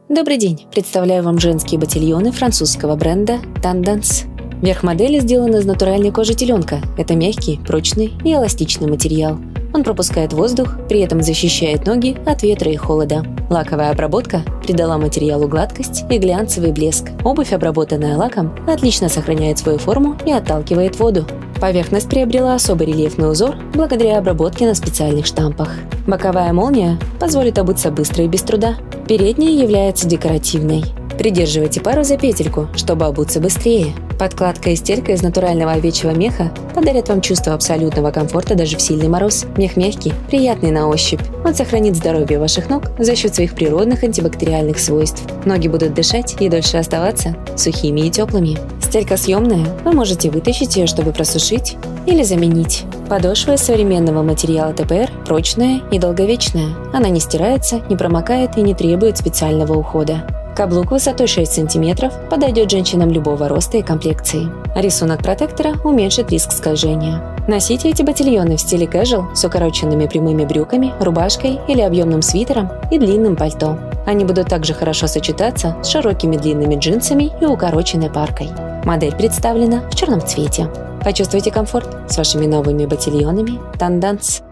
Добрый день! Представляю вам женские ботильоны французского бренда Tendance. Верх модели сделан из натуральной кожи теленка. Это мягкий, прочный и эластичный материал. Он пропускает воздух, при этом защищает ноги от ветра и холода. Лаковая обработка придала материалу гладкость и глянцевый блеск. Обувь, обработанная лаком, отлично сохраняет свою форму и отталкивает воду. Поверхность приобрела особый рельефный узор благодаря обработке на специальных штампах. Боковая молния позволит обуться быстро и без труда. Передняя является декоративной. Придерживайте пару за петельку, чтобы обуться быстрее. Подкладка и стелька из натурального овечьего меха подарят вам чувство абсолютного комфорта даже в сильный мороз. Мех мягкий, приятный на ощупь. Он сохранит здоровье ваших ног за счет своих природных антибактериальных свойств. Ноги будут дышать и дольше оставаться сухими и теплыми. Стелька съемная, вы можете вытащить ее, чтобы просушить или заменить. Подошва из современного материала ТПР прочная и долговечная. Она не стирается, не промокает и не требует специального ухода. Каблук высотой 6 см подойдет женщинам любого роста и комплекции. Рисунок протектора уменьшит риск скольжения. Носите эти ботильоны в стиле casual с укороченными прямыми брюками, рубашкой или объемным свитером и длинным пальто. Они будут также хорошо сочетаться с широкими длинными джинсами и укороченной паркой. Модель представлена в черном цвете. Почувствуйте комфорт с вашими новыми ботильонами Tendance.